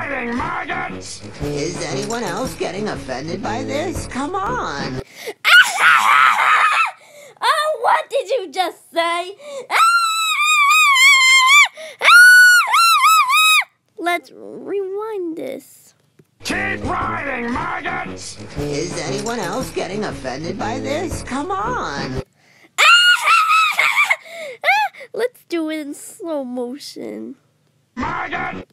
riding, Maggot! Is anyone else getting offended by this? Come on! Oh, what did you just say? Let's rewind this. Keep riding, Maggot! Is anyone else getting offended by this? Come on! Let's do it in slow motion. Maggot!